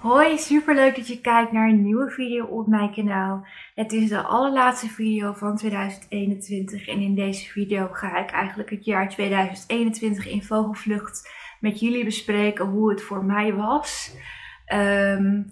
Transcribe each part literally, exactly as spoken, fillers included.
Hoi, super leuk dat je kijkt naar een nieuwe video op mijn kanaal. Het is de allerlaatste video van tweeduizend eenentwintig en in deze video ga ik eigenlijk het jaar tweeduizend eenentwintig in vogelvlucht met jullie bespreken hoe het voor mij was. Um,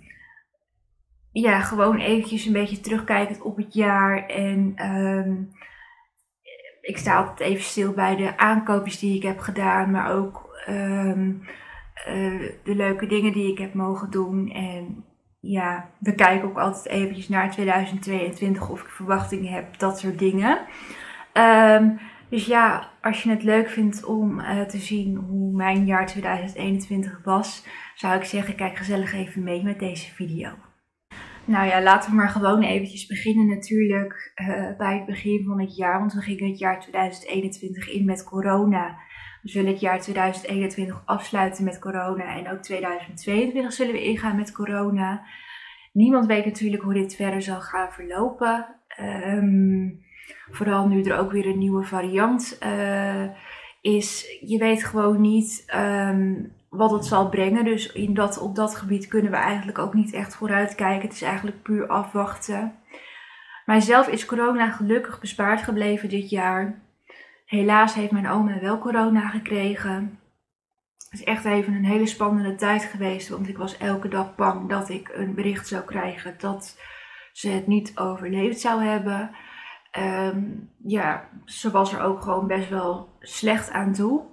ja, gewoon eventjes een beetje terugkijkend op het jaar en um, ik sta altijd even stil bij de aankoopjes die ik heb gedaan, maar ook um, Uh, de leuke dingen die ik heb mogen doen. En ja, we kijken ook altijd eventjes naar tweeduizend tweeëntwintig of ik verwachtingen heb, dat soort dingen. Um, dus ja, als je het leuk vindt om uh, te zien hoe mijn jaar tweeduizend eenentwintig was, zou ik zeggen, kijk gezellig even mee met deze video. Nou ja, laten we maar gewoon eventjes beginnen natuurlijk uh, bij het begin van het jaar. Want we gingen het jaar tweeduizend eenentwintig in met corona. We zullen het jaar tweeduizend eenentwintig afsluiten met corona en ook tweeduizend tweeëntwintig zullen we ingaan met corona. Niemand weet natuurlijk hoe dit verder zal gaan verlopen. Um, vooral nu er ook weer een nieuwe variant uh, is. Je weet gewoon niet um, wat het zal brengen. Dus in dat, op dat gebied kunnen we eigenlijk ook niet echt vooruitkijken. Het is eigenlijk puur afwachten. Mijzelf is corona gelukkig bespaard gebleven dit jaar. Helaas heeft mijn oma wel corona gekregen. Het is echt even een hele spannende tijd geweest, want ik was elke dag bang dat ik een bericht zou krijgen dat ze het niet overleefd zou hebben. Um, ja, ze was er ook gewoon best wel slecht aan toe.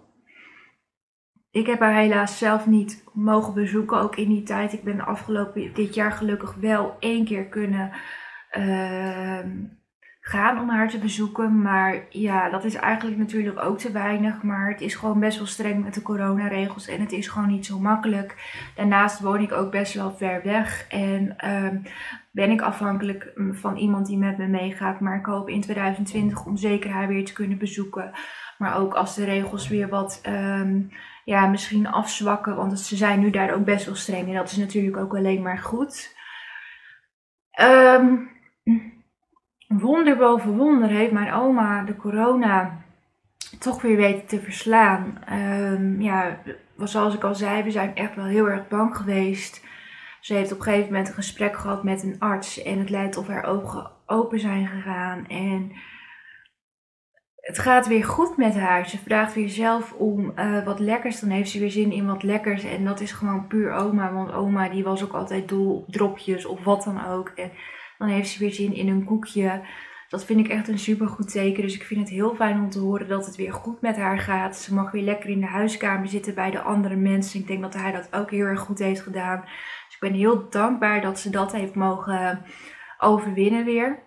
Ik heb haar helaas zelf niet mogen bezoeken, ook in die tijd. Ik ben afgelopen dit jaar gelukkig wel één keer kunnen Uh, gaan om haar te bezoeken, maar ja, dat is eigenlijk natuurlijk ook te weinig, maar het is gewoon best wel streng met de coronaregels en het is gewoon niet zo makkelijk. Daarnaast woon ik ook best wel ver weg en um, ben ik afhankelijk van iemand die met me meegaat, maar ik hoop in tweeduizend twintig om zeker haar weer te kunnen bezoeken. Maar ook als de regels weer wat um, ja, misschien afzwakken, want ze zijn nu daar ook best wel streng en dat is natuurlijk ook alleen maar goed. Um, Wonder boven wonder heeft mijn oma de corona toch weer weten te verslaan. Um, ja, zoals ik al zei, we zijn echt wel heel erg bang geweest. Ze heeft op een gegeven moment een gesprek gehad met een arts en het lijkt of haar ogen open zijn gegaan. En het gaat weer goed met haar. Ze vraagt weer zelf om uh, wat lekkers. Dan heeft ze weer zin in wat lekkers. En dat is gewoon puur oma. Want oma die was ook altijd dol op dropjes of wat dan ook. En dan heeft ze weer zin in een koekje. Dat vind ik echt een super goed teken. Dus ik vind het heel fijn om te horen dat het weer goed met haar gaat. Ze mag weer lekker in de huiskamer zitten bij de andere mensen. Ik denk dat hij dat ook heel erg goed heeft gedaan. Dus ik ben heel dankbaar dat ze dat heeft mogen overwinnen weer.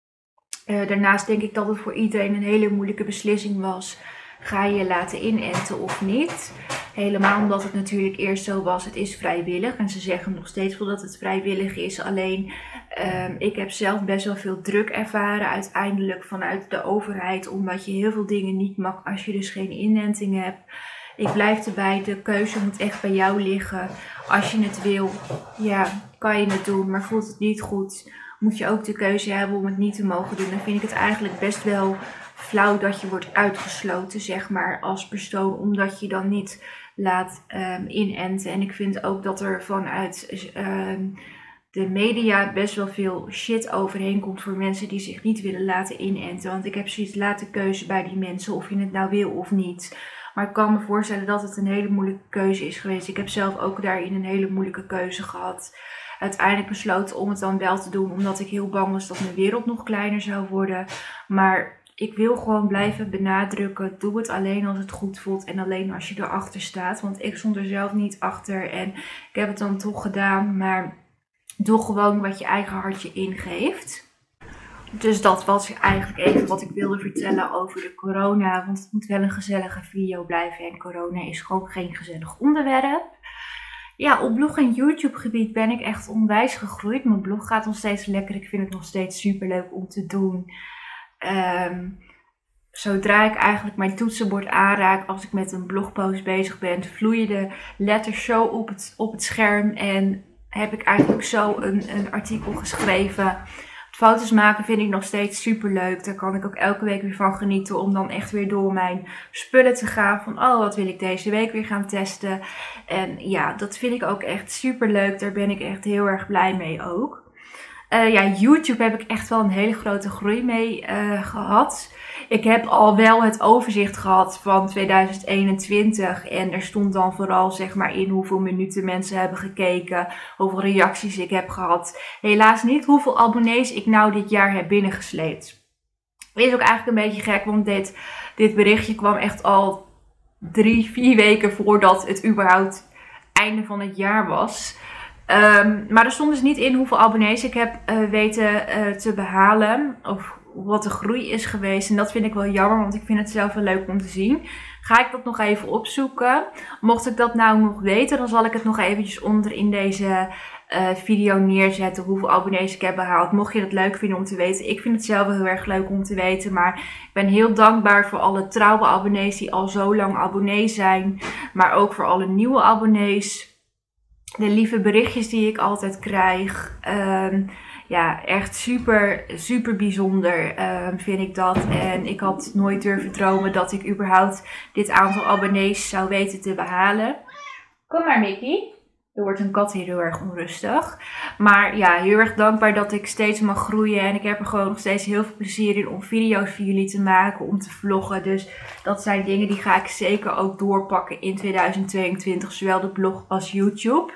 Uh, daarnaast denk ik dat het voor iedereen een hele moeilijke beslissing was. Ga je je laten inenten of niet? Helemaal omdat het natuurlijk eerst zo was, het is vrijwillig. En ze zeggen nog steeds wel dat het vrijwillig is. Alleen, um, ik heb zelf best wel veel druk ervaren uiteindelijk vanuit de overheid. Omdat je heel veel dingen niet mag als je dus geen inenting hebt. Ik blijf erbij, de keuze moet echt bij jou liggen. Als je het wil, ja, kan je het doen. Maar voelt het niet goed, moet je ook de keuze hebben om het niet te mogen doen. Dan vind ik het eigenlijk best wel flauw dat je wordt uitgesloten, zeg maar, als persoon, omdat je dan niet laat um, inenten. En ik vind ook dat er vanuit um, de media best wel veel shit overheen komt voor mensen die zich niet willen laten inenten. Want ik heb zoiets, laat de keuze bij die mensen of je het nou wil of niet. Maar ik kan me voorstellen dat het een hele moeilijke keuze is geweest. Ik heb zelf ook daarin een hele moeilijke keuze gehad. Uiteindelijk besloten om het dan wel te doen, omdat ik heel bang was dat mijn wereld nog kleiner zou worden. Maar ik wil gewoon blijven benadrukken, doe het alleen als het goed voelt en alleen als je erachter staat. Want ik stond er zelf niet achter en ik heb het dan toch gedaan, maar doe gewoon wat je eigen hartje ingeeft. Dus dat was eigenlijk even wat ik wilde vertellen over de corona, want het moet wel een gezellige video blijven en corona is gewoon geen gezellig onderwerp. Ja, op blog en YouTube gebied ben ik echt onwijs gegroeid. Mijn blog gaat nog steeds lekker, ik vind het nog steeds super leuk om te doen. Um, zodra ik eigenlijk mijn toetsenbord aanraak, als ik met een blogpost bezig ben, vloeien de letters zo op het, op het scherm en heb ik eigenlijk zo een, een artikel geschreven. Het Foto's maken vind ik nog steeds super leuk. Daar kan ik ook elke week weer van genieten. Om dan echt weer door mijn spullen te gaan. Van oh, wat wil ik deze week weer gaan testen. En ja, dat vind ik ook echt super leuk. Daar ben ik echt heel erg blij mee ook. Uh, ja, YouTube heb ik echt wel een hele grote groei mee uh, gehad. Ik heb al wel het overzicht gehad van tweeduizend eenentwintig. En er stond dan vooral zeg maar in hoeveel minuten mensen hebben gekeken. Hoeveel reacties ik heb gehad. Helaas niet hoeveel abonnees ik nou dit jaar heb binnengesleept. Is ook eigenlijk een beetje gek, want dit, dit berichtje kwam echt al drie, vier weken voordat het überhaupt einde van het jaar was. Um, maar er stond dus niet in hoeveel abonnees ik heb uh, weten uh, te behalen. Of wat de groei is geweest. En dat vind ik wel jammer, want ik vind het zelf wel leuk om te zien. Ga ik dat nog even opzoeken. Mocht ik dat nou nog weten, dan zal ik het nog eventjes onder in deze uh, video neerzetten. Hoeveel abonnees ik heb behaald. Mocht je dat leuk vinden om te weten. Ik vind het zelf wel heel erg leuk om te weten. Maar ik ben heel dankbaar voor alle trouwe abonnees die al zo lang abonnee zijn. Maar ook voor alle nieuwe abonnees. De lieve berichtjes die ik altijd krijg. Um, ja, echt super, super bijzonder um, vind ik dat. En ik had nooit durven dromen dat ik überhaupt dit aantal abonnees zou weten te behalen. Kom maar, Mickey. Er wordt een kat hier heel erg onrustig. Maar ja, heel erg dankbaar dat ik steeds mag groeien. En ik heb er gewoon nog steeds heel veel plezier in om video's voor jullie te maken. Om te vloggen. Dus dat zijn dingen die ga ik zeker ook doorpakken in tweeduizend tweeëntwintig. Zowel de blog als YouTube.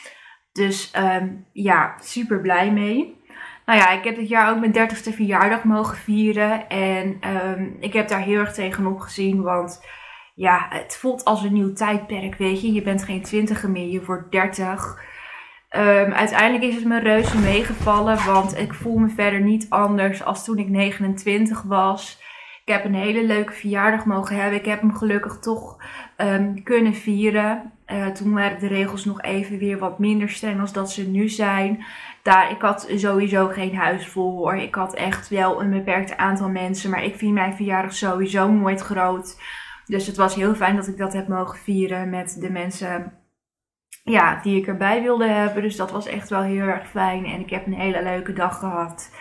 Dus um, ja, super blij mee. Nou ja, ik heb dit jaar ook mijn dertigste verjaardag mogen vieren. En um, ik heb daar heel erg tegenop gezien. Want ja, het voelt als een nieuw tijdperk, weet je. Je bent geen twintiger meer, je wordt dertig. Um, uiteindelijk is het me reuze meegevallen. Want ik voel me verder niet anders als toen ik negenentwintig was. Ik heb een hele leuke verjaardag mogen hebben. Ik heb hem gelukkig toch um, kunnen vieren. Uh, toen waren de regels nog even weer wat minder streng als dat ze nu zijn. Daar, ik had sowieso geen huis vol hoor. Ik had echt wel een beperkt aantal mensen. Maar ik vind mijn verjaardag sowieso nooit groot. Dus het was heel fijn dat ik dat heb mogen vieren met de mensen ja, die ik erbij wilde hebben. Dus dat was echt wel heel erg fijn. En ik heb een hele leuke dag gehad.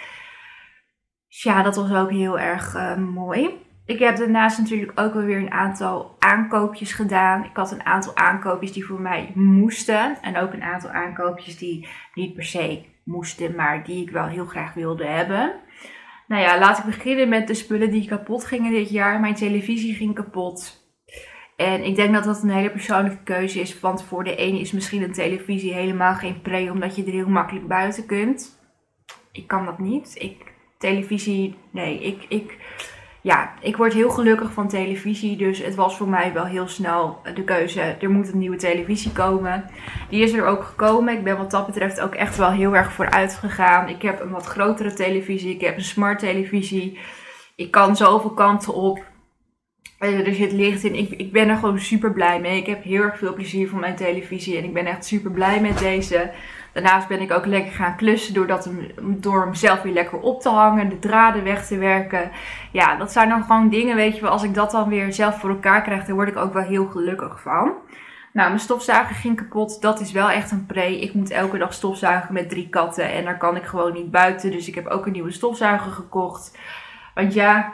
Dus ja, dat was ook heel erg uh, mooi. Ik heb daarnaast natuurlijk ook wel weer een aantal aankoopjes gedaan. Ik had een aantal aankoopjes die voor mij moesten. En ook een aantal aankoopjes die niet per se moesten, maar die ik wel heel graag wilde hebben. Nou ja, laat ik beginnen met de spullen die kapot gingen dit jaar. Mijn televisie ging kapot. En ik denk dat dat een hele persoonlijke keuze is. Want voor de ene is misschien een televisie helemaal geen pre, omdat je er heel makkelijk buiten kunt. Ik kan dat niet. Ik, televisie, nee, ik... ik Ja, ik word heel gelukkig van televisie, dus het was voor mij wel heel snel de keuze. Er moet een nieuwe televisie komen. Die is er ook gekomen. Ik ben wat dat betreft ook echt wel heel erg vooruit gegaan. Ik heb een wat grotere televisie. Ik heb een smart televisie. Ik kan zoveel kanten op. Er zit licht in. Ik, ik ben er gewoon super blij mee. Ik heb heel erg veel plezier van mijn televisie en ik ben echt super blij met deze. Daarnaast ben ik ook lekker gaan klussen doordat hem, door hem zelf weer lekker op te hangen, de draden weg te werken. Ja, dat zijn dan gewoon dingen, weet je wel, als ik dat dan weer zelf voor elkaar krijg, dan word ik ook wel heel gelukkig van. Nou, mijn stofzuiger ging kapot. Dat is wel echt een pre. Ik moet elke dag stofzuigen met drie katten en daar kan ik gewoon niet buiten. Dus ik heb ook een nieuwe stofzuiger gekocht. Want ja,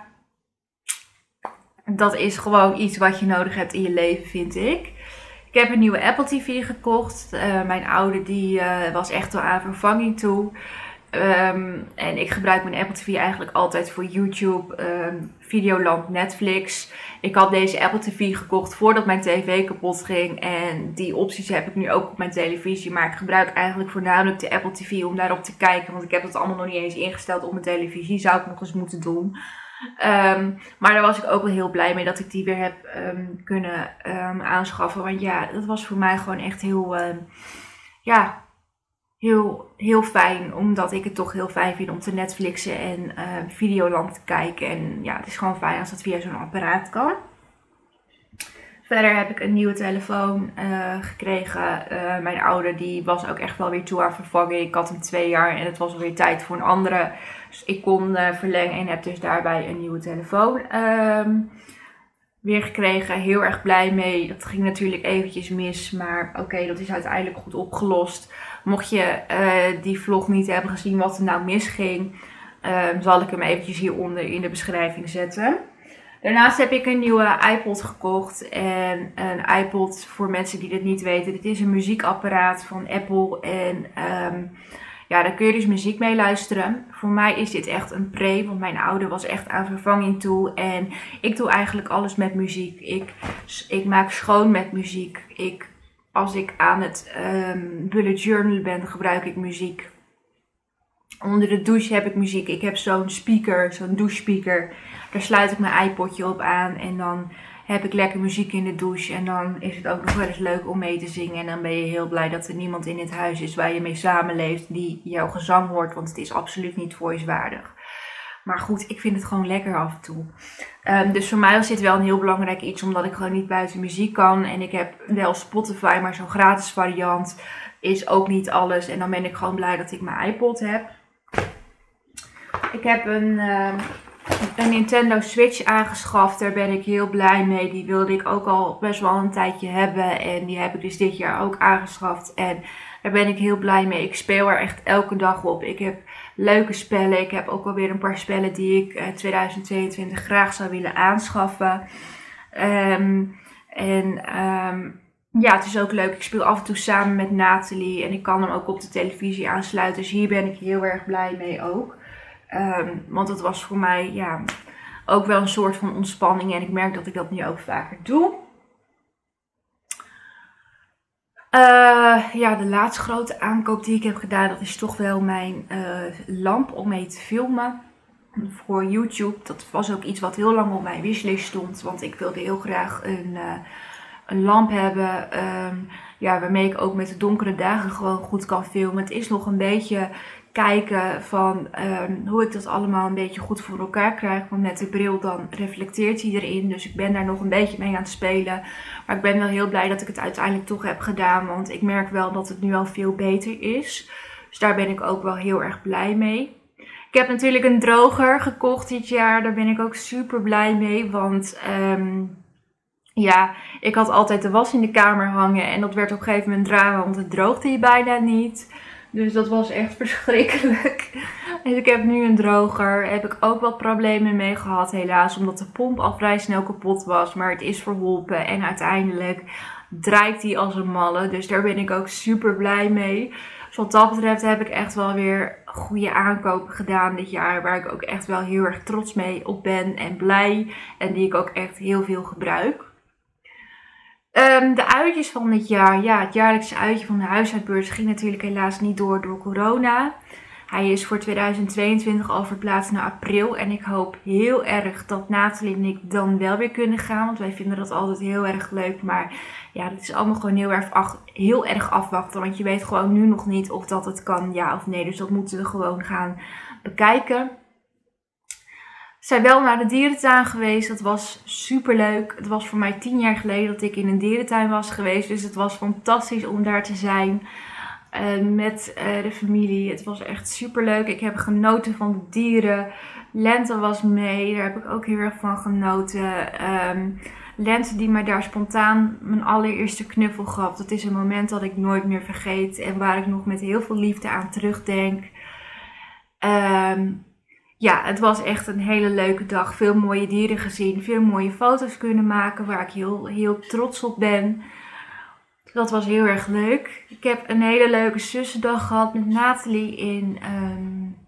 dat is gewoon iets wat je nodig hebt in je leven, vind ik. Ik heb een nieuwe Apple T V gekocht. Uh, mijn oude die uh, was echt wel aan vervanging toe. Um, en ik gebruik mijn Apple T V eigenlijk altijd voor YouTube, um, Videoland, Netflix. Ik had deze Apple T V gekocht voordat mijn tv kapot ging. En die opties heb ik nu ook op mijn televisie. Maar ik gebruik eigenlijk voornamelijk de Apple T V om daarop te kijken. Want ik heb het allemaal nog niet eens ingesteld op mijn televisie. Zou ik nog eens moeten doen. Um, maar daar was ik ook wel heel blij mee dat ik die weer heb um, kunnen um, aanschaffen. Want ja, dat was voor mij gewoon echt heel, um, ja, heel, heel fijn. Omdat ik het toch heel fijn vind om te Netflixen en uh, Videoland te kijken. En ja, het is gewoon fijn als dat via zo'n apparaat kan. Verder heb ik een nieuwe telefoon uh, gekregen. Uh, mijn oude die was ook echt wel weer toe aan vervanging. Ik had hem twee jaar en het was alweer tijd voor een andere. Dus ik kon uh, verlengen en heb dus daarbij een nieuwe telefoon uh, weer gekregen. Heel erg blij mee. Dat ging natuurlijk eventjes mis, maar oké, okay, dat is uiteindelijk goed opgelost. Mocht je uh, die vlog niet hebben gezien wat er nou misging. Um, zal ik hem eventjes hieronder in de beschrijving zetten. Daarnaast heb ik een nieuwe iPod gekocht. En een iPod, voor mensen die dit niet weten, dit is een muziekapparaat van Apple. En um, ja, daar kun je dus muziek mee luisteren. Voor mij is dit echt een pre, want mijn oude was echt aan vervanging toe. En ik doe eigenlijk alles met muziek. Ik, ik maak schoon met muziek. Ik, als ik aan het um, bullet journal ben, gebruik ik muziek. Onder de douche heb ik muziek. Ik heb zo'n speaker, zo'n douchespeaker. Daar sluit ik mijn iPodje op aan en dan heb ik lekker muziek in de douche. En dan is het ook nog wel eens leuk om mee te zingen. En dan ben je heel blij dat er niemand in het huis is waar je mee samenleeft die jouw gezang hoort. Want het is absoluut niet voicewaardig. Maar goed, ik vind het gewoon lekker af en toe. Um, dus voor mij was dit wel een heel belangrijk iets, omdat ik gewoon niet buiten muziek kan. En ik heb wel Spotify, maar zo'n gratis variant is ook niet alles. En dan ben ik gewoon blij dat ik mijn iPod heb. Ik heb een, uh, een Nintendo Switch aangeschaft. Daar ben ik heel blij mee. Die wilde ik ook al best wel een tijdje hebben. En die heb ik dus dit jaar ook aangeschaft. En daar ben ik heel blij mee. Ik speel er echt elke dag op. Ik heb leuke spellen. Ik heb ook alweer een paar spellen die ik uh, tweeduizend tweeëntwintig graag zou willen aanschaffen. Um, en um, ja, het is ook leuk. Ik speel af en toe samen met Nathalie. En ik kan hem ook op de televisie aansluiten. Dus hier ben ik heel erg blij mee ook. Um, want het was voor mij ja, ook wel een soort van ontspanning. En ik merk dat ik dat nu ook vaker doe. Uh, ja, de laatste grote aankoop die ik heb gedaan, dat is toch wel mijn uh, lamp om mee te filmen. Voor YouTube. Dat was ook iets wat heel lang op mijn wishlist stond. Want ik wilde heel graag een, uh, een lamp hebben. Um, ja, waarmee ik ook met de donkere dagen gewoon goed kan filmen. Het is nog een beetje kijken van um, hoe ik dat allemaal een beetje goed voor elkaar krijg. Want met de bril dan reflecteert hij erin. Dus ik ben daar nog een beetje mee aan het spelen. Maar ik ben wel heel blij dat ik het uiteindelijk toch heb gedaan. Want ik merk wel dat het nu al veel beter is. Dus daar ben ik ook wel heel erg blij mee. Ik heb natuurlijk een droger gekocht dit jaar. Daar ben ik ook super blij mee. Want um, ja, ik had altijd de was in de kamer hangen. En dat werd op een gegeven moment drama. Want het droogde hier bijna niet. Dus dat was echt verschrikkelijk. Dus ik heb nu een droger. Daar heb ik ook wat problemen mee gehad helaas. Omdat de pomp al vrij snel kapot was. Maar het is verholpen. En uiteindelijk draait die als een malle. Dus daar ben ik ook super blij mee. Dus wat dat betreft heb ik echt wel weer goede aankopen gedaan dit jaar. Waar ik ook echt wel heel erg trots mee op ben en blij. En die ik ook echt heel veel gebruik. Um, de uitjes van dit jaar. Ja, het jaarlijkse uitje van de huishoudbeurs ging natuurlijk helaas niet door door corona. Hij is voor tweeduizend tweeëntwintig al verplaatst naar april. En ik hoop heel erg dat Nathalie en ik dan wel weer kunnen gaan. Want wij vinden dat altijd heel erg leuk. Maar ja, dat is allemaal gewoon heel erg, af, heel erg afwachten. Want je weet gewoon nu nog niet of dat het kan, ja of nee. Dus dat moeten we gewoon gaan bekijken. We zijn wel naar de dierentuin geweest. Dat was super leuk. Het was voor mij tien jaar geleden dat ik in een dierentuin was geweest. Dus het was fantastisch om daar te zijn. Uh, met uh, de familie. Het was echt super leuk. Ik heb genoten van de dieren. Lente was mee. Daar heb ik ook heel erg van genoten. Um, Lente die mij daar spontaan mijn allereerste knuffel gaf. Dat is een moment dat ik nooit meer vergeet. En waar ik nog met heel veel liefde aan terugdenk. Um, Ja, het was echt een hele leuke dag. Veel mooie dieren gezien. Veel mooie foto's kunnen maken waar ik heel, heel trots op ben. Dat was heel erg leuk. Ik heb een hele leuke zussendag gehad met Nathalie in um,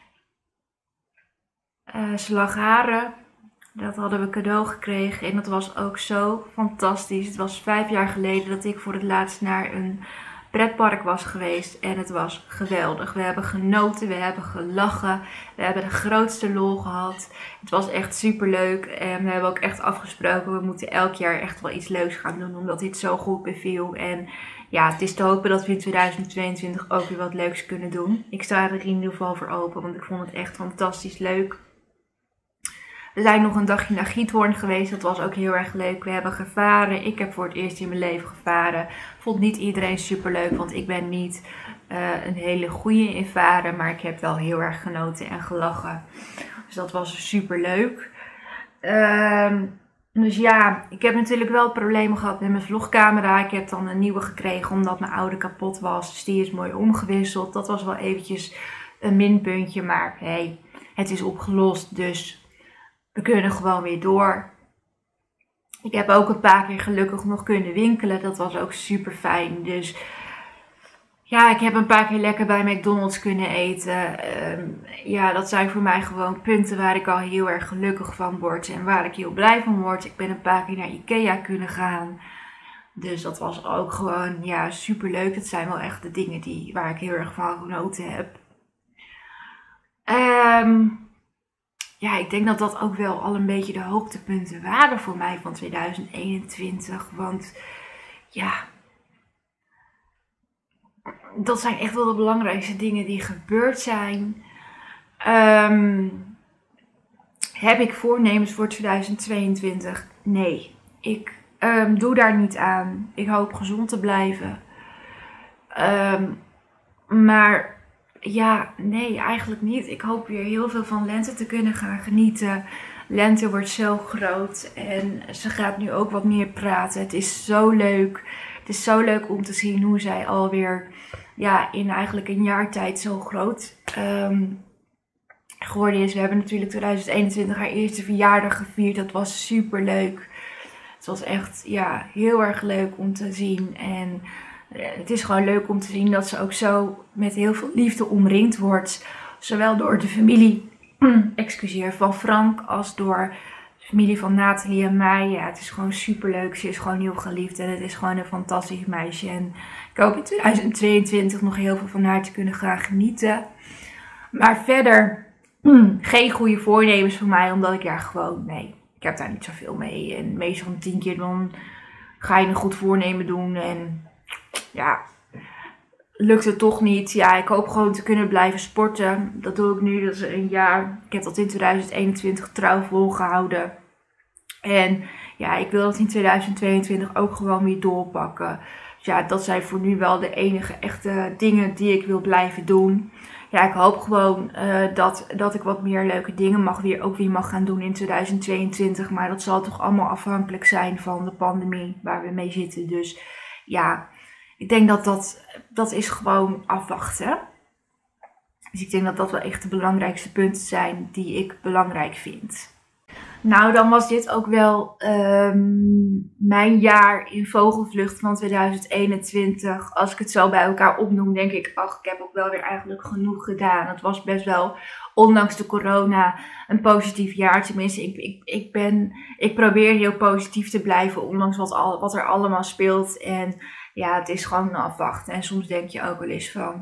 uh, Slagharen. Dat hadden we cadeau gekregen en dat was ook zo fantastisch. Het was vijf jaar geleden dat ik voor het laatst naar een pretpark was geweest en het was geweldig. We hebben genoten, we hebben gelachen, we hebben de grootste lol gehad. Het was echt super leuk en we hebben ook echt afgesproken, we moeten elk jaar echt wel iets leuks gaan doen omdat dit zo goed beviel. En ja, het is te hopen dat we in tweeduizend tweeëntwintig ook weer wat leuks kunnen doen. Ik sta er in ieder geval voor open, want ik vond het echt fantastisch leuk. We zijn nog een dagje naar Giethoorn geweest. Dat was ook heel erg leuk. We hebben gevaren. Ik heb voor het eerst in mijn leven gevaren. Vond niet iedereen super leuk. Want ik ben niet uh, een hele goede in varen. Maar ik heb wel heel erg genoten en gelachen. Dus dat was super leuk. Uh, dus ja, ik heb natuurlijk wel problemen gehad met mijn vlogcamera. Ik heb dan een nieuwe gekregen omdat mijn oude kapot was. Dus die is mooi omgewisseld. Dat was wel eventjes een minpuntje. Maar hey, het is opgelost, dus we kunnen gewoon weer door. Ik heb ook een paar keer gelukkig nog kunnen winkelen. Dat was ook super fijn. Dus ja, ik heb een paar keer lekker bij McDonald's kunnen eten. Uh, ja, dat zijn voor mij gewoon punten waar ik al heel erg gelukkig van word. En waar ik heel blij van word. Ik ben een paar keer naar Ikea kunnen gaan. Dus dat was ook gewoon ja, super leuk. Dat zijn wel echt de dingen die, waar ik heel erg van genoten heb. Um, Ja, ik denk dat dat ook wel al een beetje de hoogtepunten waren voor mij van tweeduizend eenentwintig. Want ja, dat zijn echt wel de belangrijkste dingen die gebeurd zijn. Um, heb ik voornemens voor tweeduizend tweeëntwintig? Nee, ik um, doe daar niet aan. Ik hoop gezond te blijven. Um, maar... Ja, nee, eigenlijk niet. Ik hoop weer heel veel van lente te kunnen gaan genieten. Lente wordt zo groot en ze gaat nu ook wat meer praten. Het is zo leuk. Het is zo leuk om te zien hoe zij alweer ja, in eigenlijk een jaar tijd zo groot um, geworden is. We hebben natuurlijk tweeduizend eenentwintig haar eerste verjaardag gevierd. Dat was super leuk. Het was echt ja, heel erg leuk om te zien. En het is gewoon leuk om te zien dat ze ook zo met heel veel liefde omringd wordt. Zowel door de familie excuseer, van Frank als door de familie van Nathalie en mij. Ja, het is gewoon super leuk. Ze is gewoon heel geliefd en het is gewoon een fantastisch meisje. En ik hoop in tweeduizend tweeëntwintig nog heel veel van haar te kunnen gaan genieten. Maar verder geen goede voornemens voor mij, omdat ik ja gewoon, nee, ik heb daar niet zoveel mee. En meestal van tien keer dan ga je een goed voornemen doen en... Ja, lukt het toch niet. Ja, ik hoop gewoon te kunnen blijven sporten. Dat doe ik nu, dat is een jaar. Ik heb dat in tweeduizend eenentwintig trouw volgehouden. En ja, ik wil dat in tweeduizend tweeëntwintig ook gewoon weer doorpakken. Dus ja, dat zijn voor nu wel de enige echte dingen die ik wil blijven doen. Ja, ik hoop gewoon uh, dat, dat ik wat meer leuke dingen mag weer, ook weer mag gaan doen in tweeduizend tweeëntwintig. Maar dat zal toch allemaal afhankelijk zijn van de pandemie waar we mee zitten. Dus ja... Ik denk dat dat, dat is gewoon afwachten. Dus ik denk dat dat wel echt de belangrijkste punten zijn die ik belangrijk vind. Nou, dan was dit ook wel um, mijn jaar in vogelvlucht van tweeduizend eenentwintig. Als ik het zo bij elkaar opnoem, denk ik, ach, ik heb ook wel weer eigenlijk genoeg gedaan. Het was best wel, ondanks de corona, een positief jaar. Tenminste, ik, ik, ik, ben, ik probeer heel positief te blijven, ondanks wat, al, wat er allemaal speelt. En ja, het is gewoon afwachten. En soms denk je ook wel eens van,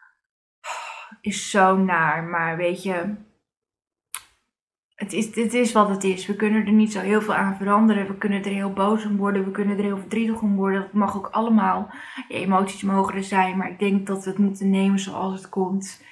is zo naar, maar weet je... Het is, het is wat het is. We kunnen er niet zo heel veel aan veranderen. We kunnen er heel boos om worden. We kunnen er heel verdrietig om worden. Dat mag ook allemaal. Je emoties mogen er zijn. Maar ik denk dat we het moeten nemen zoals het komt.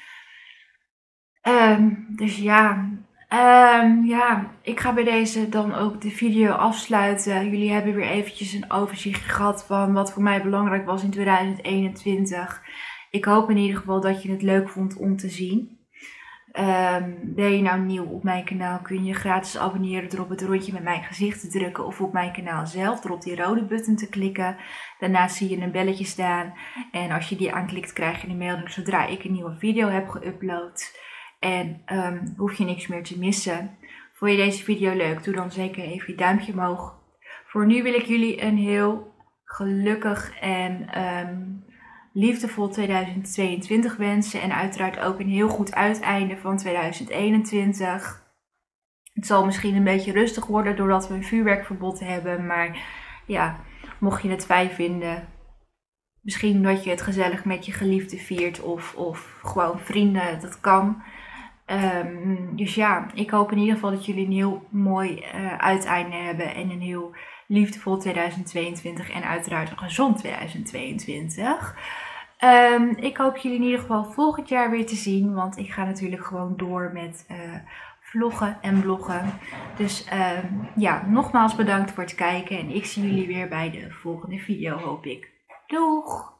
Um, dus ja. Um, ja. Ik ga bij deze dan ook de video afsluiten. Jullie hebben weer eventjes een overzicht gehad van wat voor mij belangrijk was in tweeduizend eenentwintig. Ik hoop in ieder geval dat je het leuk vond om te zien. Um, ben je nou nieuw op mijn kanaal, kun je gratis abonneren door op het rondje met mijn gezicht te drukken of op mijn kanaal zelf door op die rode button te klikken. Daarnaast zie je een belletje staan en als je die aanklikt krijg je een melding zodra ik een nieuwe video heb geüpload. En um, hoef je niks meer te missen. Vond je deze video leuk? Doe dan zeker even je duimpje omhoog. Voor nu wil ik jullie een heel gelukkig en... Um, liefdevol tweeduizend tweeëntwintig wensen en uiteraard ook een heel goed uiteinde van tweeduizend eenentwintig. Het zal misschien een beetje rustig worden doordat we een vuurwerkverbod hebben, maar ja, mocht je het fijn vinden, misschien dat je het gezellig met je geliefde viert of, of gewoon vrienden, dat kan. Um, dus ja, ik hoop in ieder geval dat jullie een heel mooi uh, uiteinde hebben en een heel liefdevol tweeduizend tweeëntwintig en uiteraard een gezond tweeduizend tweeëntwintig. Um, ik hoop jullie in ieder geval volgend jaar weer te zien, want ik ga natuurlijk gewoon door met uh, vloggen en bloggen. Dus um, ja, nogmaals bedankt voor het kijken en ik zie jullie weer bij de volgende video, hoop ik. Doeg!